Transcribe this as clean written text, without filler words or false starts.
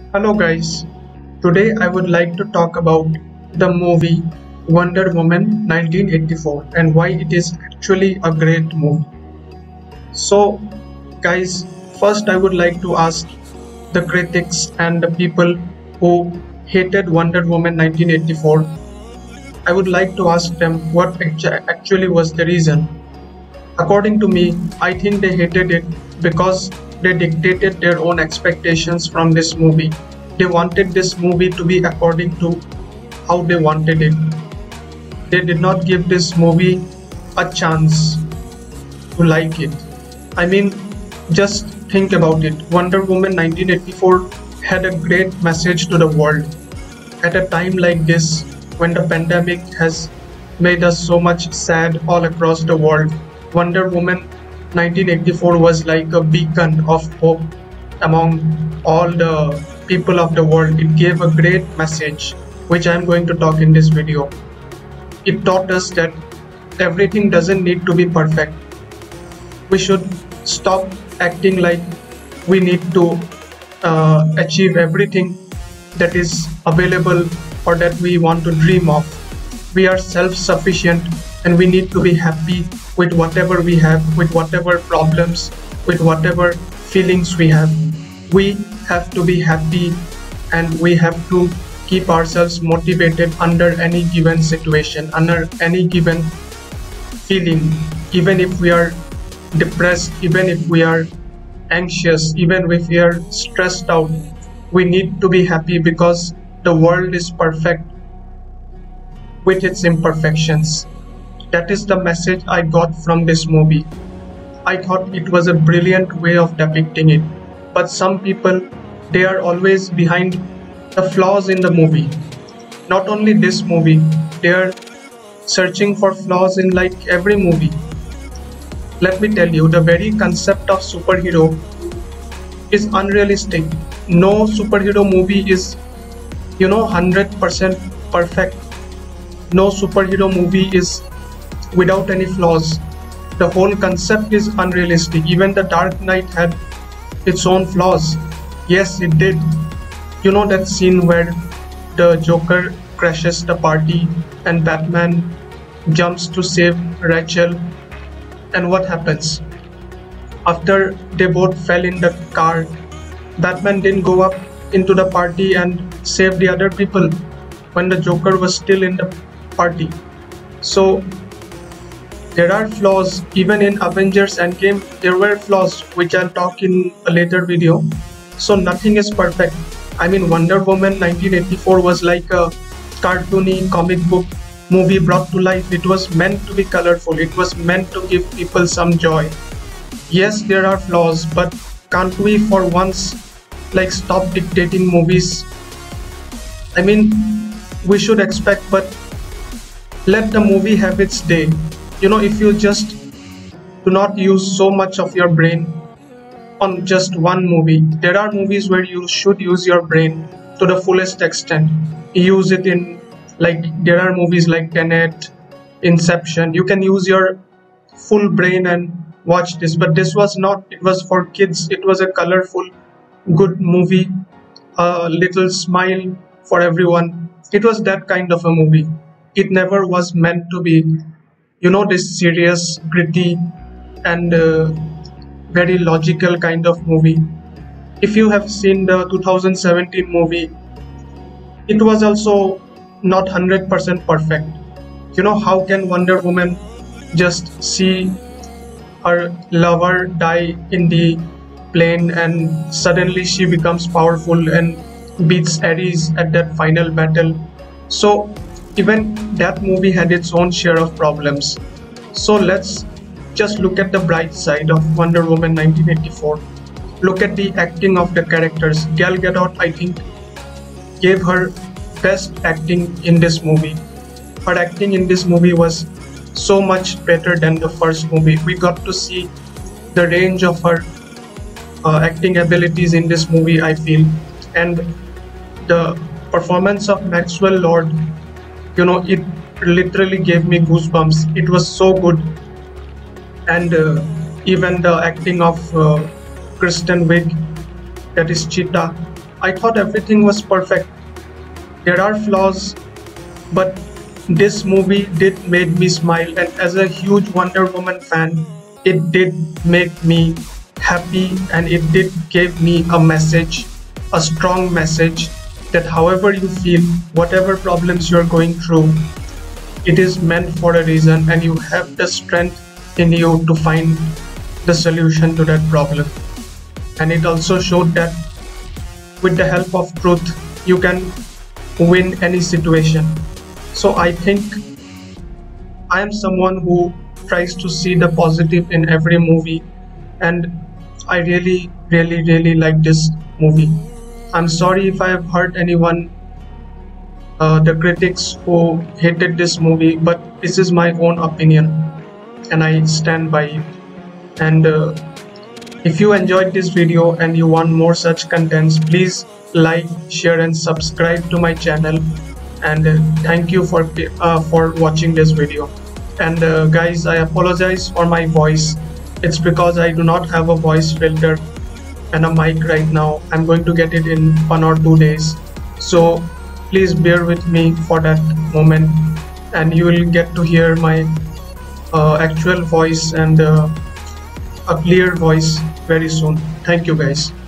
Hello guys, today I would like to talk about the movie Wonder Woman 1984 and why it is actually a great movie. So guys, first I would like to ask the critics and the people who hated Wonder Woman 1984. I would like to ask them what actually was the reason. According to me, I think they hated it because they dictated their own expectations from this movie. They wanted this movie to be according to how they wanted it. They did not give this movie a chance to like it. I mean, just think about it. Wonder Woman 1984 had a great message to the world. At a time like this, when the pandemic has made us so much sad all across the world, Wonder Woman 1984 was like a beacon of hope among all the people of the world. It gave a great message, which I am going to talk in this video. It taught us that everything doesn't need to be perfect. We should stop acting like we need to achieve everything that is available or that we want to dream of. We are self-sufficient and we need to be happy with whatever we have, with whatever problems, with whatever feelings we have. We have to be happy and we have to keep ourselves motivated under any given situation, under any given feeling, even if we are depressed, even if we are anxious, even if we are stressed out. We need to be happy because the world is perfect with its imperfections. That is the message I got from this movie. I thought it was a brilliant way of depicting it. But some people, they are always behind the flaws in the movie. Not only this movie, they are searching for flaws in like every movie. Let me tell you, the very concept of superhero is unrealistic. No superhero movie is, 100% perfect. No superhero movie is without any flaws. The whole concept is unrealistic. Even The Dark Knight had its own flaws. Yes, it did. You know that scene where the Joker crashes the party and Batman jumps to save Rachel, and what happens? After they both fell in the car, Batman didn't go up into the party and save the other people when the Joker was still in the party. So there are flaws. Even in Avengers Endgame, there were flaws, which I'll talk in a later video. So nothing is perfect. I mean, Wonder Woman 1984 was like a cartoony comic book movie brought to life. It was meant to be colorful. It was meant to give people some joy. Yes, there are flaws, but can't we for once like stop dictating movies? I mean, we should expect, but let the movie have its day. If you just do not use so much of your brain on just one movie. There are movies where you should use your brain to the fullest extent. Use it in, like, there are movies like Tenet, Inception. You can use your full brain and watch this, but this was not. It was for kids. It was a colorful, good movie, a little smile for everyone. It was that kind of a movie. It never was meant to be, this serious, gritty, and very logical kind of movie. If you have seen the 2017 movie, it was also not 100% perfect. How can Wonder Woman just see her lover die in the plane and suddenly she becomes powerful and beats Ares at that final battle? So even that movie had its own share of problems. So let's just look at the bright side of Wonder Woman 1984. Look at the acting of the characters. Gal Gadot, I think, gave her best acting in this movie. Her acting in this movie was so much better than the first movie. We got to see the range of her acting abilities in this movie, I feel. And the performance of Maxwell Lord, it literally gave me goosebumps. It was so good. And even the acting of Kristen Wiig, that is Cheetah, I thought everything was perfect. There are flaws, but this movie did made me smile, and as a huge Wonder Woman fan, it did make me happy, and it did give me a message, a strong message, that however you feel, whatever problems you're going through, it is meant for a reason, and you have the strength in you to find the solution to that problem. And it also showed that with the help of truth, you can win any situation. So I think I am someone who tries to see the positive in every movie, and I really like this movie. I'm sorry if I have hurt anyone, the critics who hated this movie, but this is my own opinion and I stand by it. And if you enjoyed this video and you want more such contents, please like, share and subscribe to my channel. And thank you for watching this video. And guys, I apologize for my voice. It's because I do not have a voice filter and a mic right now. I'm going to get it in 1 or 2 days, so please bear with me for that moment, and you will get to hear my actual voice and a clear voice very soon. Thank you guys.